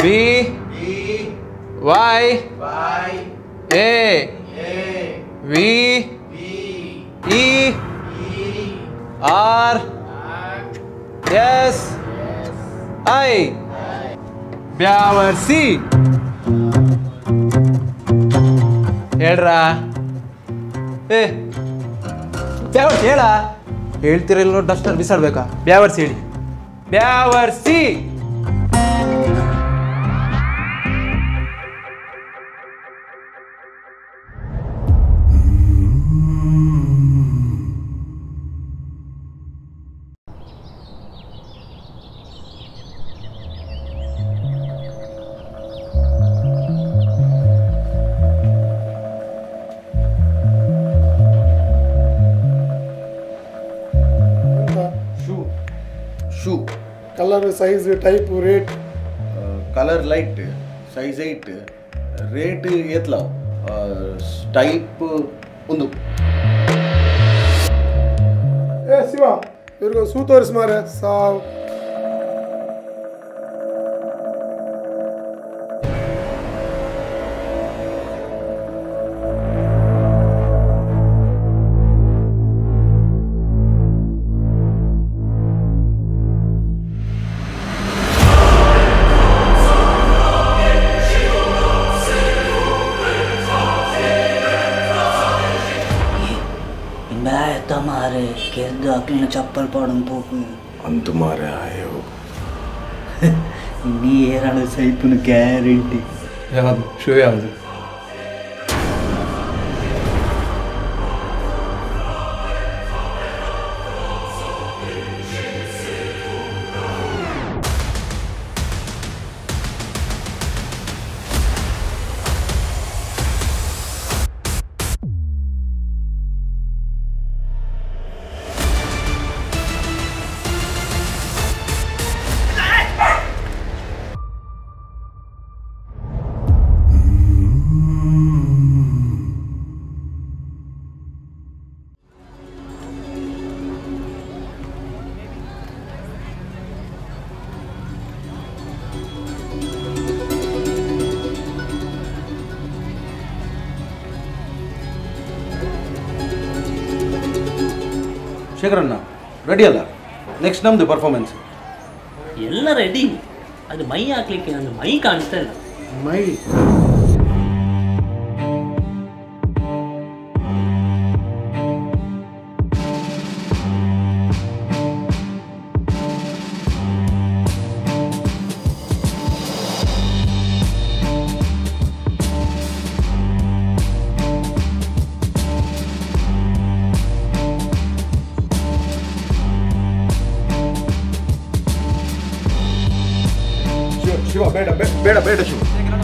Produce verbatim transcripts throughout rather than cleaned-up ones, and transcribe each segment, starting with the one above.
B B Y Y A A V V E E R R S I ಬ್ಯಾವರ್ಸಿ ಹೇಳ್ರಾ ಏ ಬ್ಯಾವರ್ಸಿ ಹೇಳ ಹೇಳ್ತಿರಲ್ಲ Duster ಬಿಸಾಡ್ಬೇಕಾ ಬ್ಯಾವರ್ಸಿ ಹೇಳಿ ಬ್ಯಾವರ್ಸಿ Color, size, type, rate. Uh, color light, size eight, rate etla, uh, type undu. Hey Shiva, you're going to shoot or smart? So. चप्पल पड़न पोकु अंत मारे आए हो नी ಏರಾಳು ಸೈಪುನ guarantee ಯಾವುದು show ಯಾವುದು ಶೇಖರಣ್ಣ ರೆಡಿ ಅಲ್ಲ ನೆಕ್ಸ್ಟ್ ನಮ್ದು ಪರ್ಫಾರ್ಮೆನ್ಸ್ ಎಲ್ಲ ರೆಡಿ ಅದು ಮೈ ಹಾಕ್ಲಿಕ್ಕೆ ನನ್ನ ಮೈ ಕಾಣಿಸ್ತಾ ಇಲ್ಲ ಮೈ ಶಿವ ಬೇಡ ಬೇಡ ಬೇಡ ಶಿವ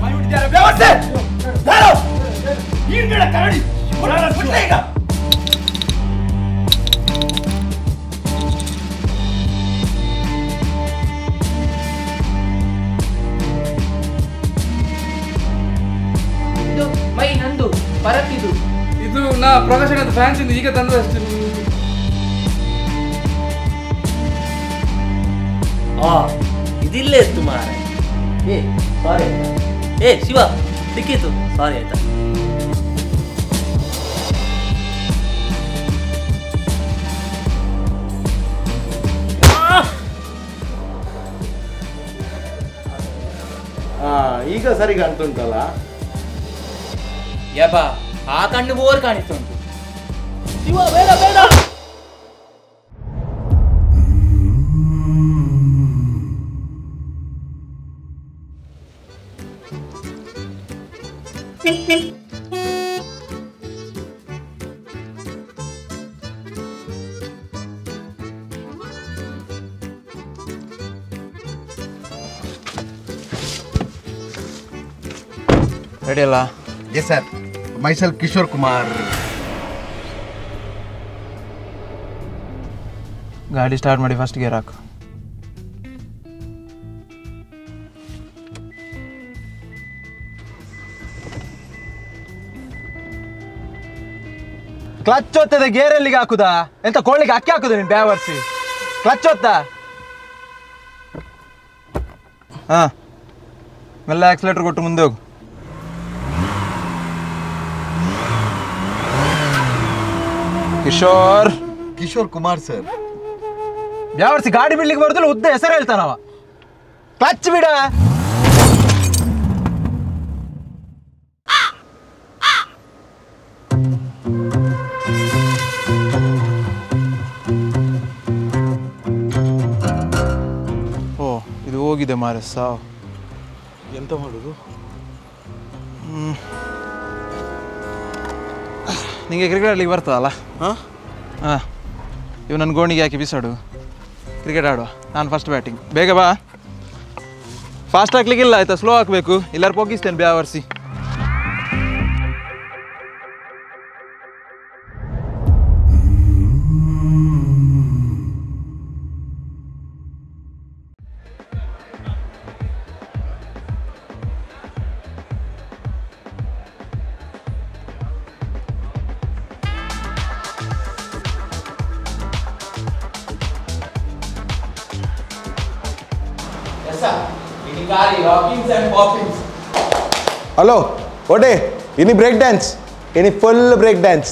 ಮೈ ನಂದು ಬರತ್ತಿದು ಇದು ನಾ ಪ್ರಕಾಶ್ ಫ್ಯಾನ್ಸ್ ಇಂದ ಈಗ ತಂದ ಅಷ್ಟೇ ಆ ಇದಿಲ್ಲೇ ಇತ್ತು ಮಾರೆ ಏ ಸಾರಿ ಏ ಶಿವ ಸಿಕ್ಕಿತು ಸಾರಿ ಆಯ್ತಾ ಹಾ ಈಗ ಸರಿ ಕಾಣ್ತುಂಟಲ್ಲ ಯಬ್ಬ ಆ ಕಣ್ಣು ಬೋರ್ ಕಾಣಿಸ್ತುಂಟು ಶಿವ ಬೇಡ ಬೇಡ ರೆಡಿ ಅಲ್ಲ yes sir myself Kishore Kumar ಗಾಡಿ ಸ್ಟಾರ್ಟ್ ಮಾಡಿ ಫಸ್ಟ್ ಗೇರ್ ಹಾಕು ಕ್ಲಚ್ ಒತ್ತದ ಗೇರಲ್ಲಿಗೆ ಹಾಕುದಾ ಎಂತ ಕೊಳ್ಳಿಗೆ ಅಕ್ಕಿ ಹಾಕುದ ನೀನು ಬ್ಯಾವರ್ಸಿ ಕ್ಲಚ್ ಒತ್ತ ಹಾ ಮೆಲ್ಲ ಆಕ್ಸಿಲೇಟರ್ ಕೊಟ್ಟು ಮುಂದೆ ಹೋಗು. ಕಿಶೋರ್ ಕಿಶೋರ್ ಕುಮಾರ್ ಸರ್. ಯಾವರ್ಸಿ ಗಾಡಿ ಬಿಡ್ಲಿಕ್ಕೆ ಬರುದಿಲ್ಲ, ಉದ್ದ ಹೆಸರು ಹೇಳ್ತಾನವ. ಕ್ಲಚ್ ಬಿಡ. ಓ ಇದು ಹೋಗಿದೆ ಮಾರೆ ಸಾವು. ಎಂತ ಮಾಡೋದು? ಹ್ಞೂ ನಿಮಗೆ ಕ್ರಿಕೆಟ್ ಆಡ್ಲಿಕ್ಕೆ ಬರ್ತದಲ್ಲ? ಹಾಂ ಹಾಂ ಇವು ನನ್ನ ಗೋಣಿಗೆ ಹಾಕಿ ಬಿಸಾಡು, ಕ್ರಿಕೆಟ್ ಆಡುವ. ನಾನು ಫಸ್ಟ್ ಬ್ಯಾಟಿಂಗ್. ಬೇಗ ಬಾ. ಫಾಸ್ಟ್ ಹಾಕ್ಲಿಕ್ಕಿಲ್ಲ ಆಯ್ತಾ, ಸ್ಲೋ ಹಾಕಬೇಕು, ಎಲ್ಲರೂ ಪೊಗಿಸ್ತೇನೆ ಬ್ಯಾವರ್ಸಿ. ಹಲೋ ಓಟೆ, ಇನಿ ಬ್ರೇಕ್ ಡ್ಯಾನ್ಸ್, ಇನಿ ಫುಲ್ ಬ್ರೇಕ್ ಡ್ಯಾನ್ಸ್.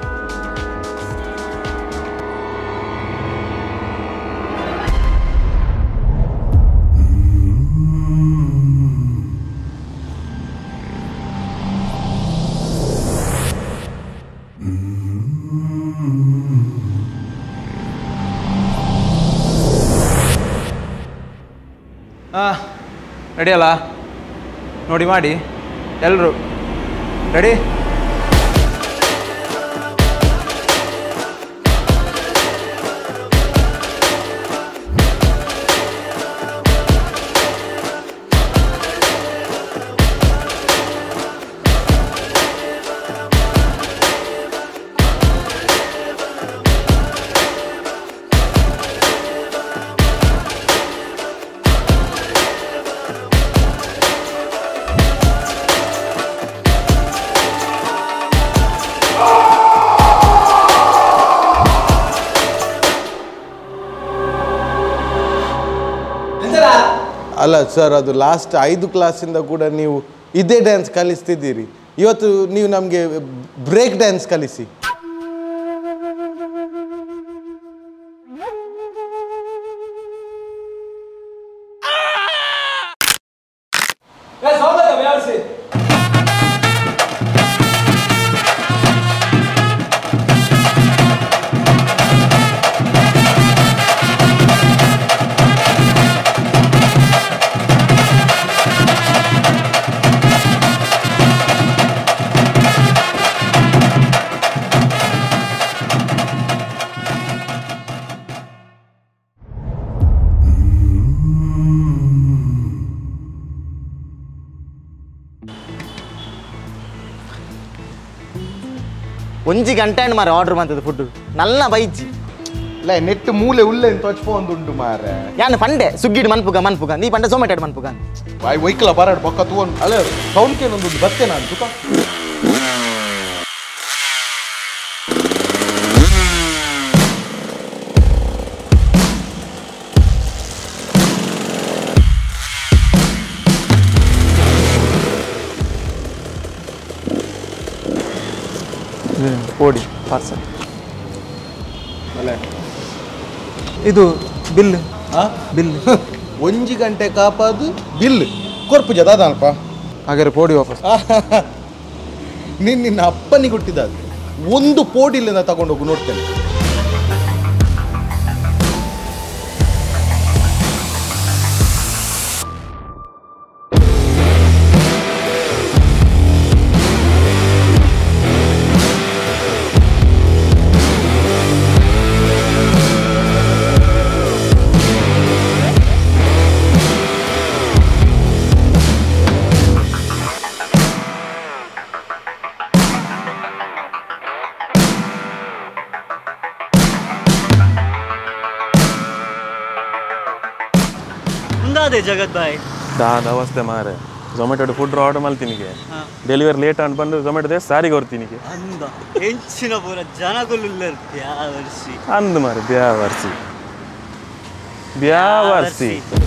ಹಾಂ ರೆಡಿ ಅಲ್ಲ? ನೋಡಿ ಮಾಡಿ ಎಲ್ಲರೂ ರೆಡಿ. ಅಲ್ಲ ಸರ್, ಅದು ಲಾಸ್ಟ್ ಐದು ಕ್ಲಾಸಿಂದ ಕೂಡ ನೀವು ಇದೇ ಡ್ಯಾನ್ಸ್ ಕಲಿಸ್ತಿದ್ದೀರಿ. ಇವತ್ತು ನೀವು ನಮಗೆ ಬ್ರೇಕ್ ಡ್ಯಾನ್ಸ್ ಕಲಿಸಿ. ಒಂಜಿ ಗಂಟೆ ಅಂಡ್ ಮಾರೆ ಆರ್ಡರ್ ಮಾಡ್ತದೆ ಫುಡ್ ನಲ್ಲ ಬೈಜಿ ಇಲ್ಲ ನೆಟ್ ಮೂಲೆ ಉಲ್ಲೆ ತೊಚ್ಪೊಂದುಂಟು ಮಾರೆ. ಯಾನು ಪಂಡೆ ಸುಗ್ಗಿಡ್ ಮನ್ಪುಗ ಮನ್ಪುಗ ನೀ ಪಂಡೆ ಸೋಮೆಟೆಡ್ ಮನ್ಪುಗ ಬಾಯ್ ವೈಕಲ ಬರಾಡ್ ಪಕ್ಕ ತಗೊಂಡು ಅಲ್ಲ ಸೌಂಡ್ಕೇನೊಂದು ಬತ್ತೆ ನಾನು ತುಕ. ಓಡಿ ಪಾರ್ಸಲ್. ಇದು ಬಿಲ್ ಬಿಲ್ ಒಂಜಿ ಗಂಟೆ ಕಾಪಾದು ಬಿಲ್ ಕೊರ್ಪು ಜದ ಅದಲ್ಪ. ಹಾಗಾದ್ರೆ ಪೋಡಿ ವಾಪಸ್. ನೀನು ನಿನ್ನ ಅಪ್ಪನಿಗೆ ಹುಟ್ಟಿದ ಒಂದು ಪೋಡಿಲಿಂದ ತಗೊಂಡೋಗು ನೋಡ್ತೇನೆ. ಜಗತ್ ಬಾಯ್ ದಾದ ಅವಸ್ಥೆ ಮಾರೆ. ಝೊಮ್ಯಾಟೊ ಫುಡ್ ಆರ್ಡರ್ ಮಾಡ್ತೀನಿಗೆ ಡೆಲಿವರಿ ಲೇಟ್ ಅಂತ ಬಂದು ಝೊಮ್ಯಾಟೊ ಸಾರಿಗೆ ಹೊರ್ತೀನಿಗೆ ಅಂದ ಹೆಂಚಿನ ಪೂರ ಜನಗಳು ಬ್ಯಾವರ್ಸಿ ಅಂದ್ ಮಾರೆ ಬ್ಯಾವರ್ಸಿ ಬ್ಯಾವರ್ಸಿ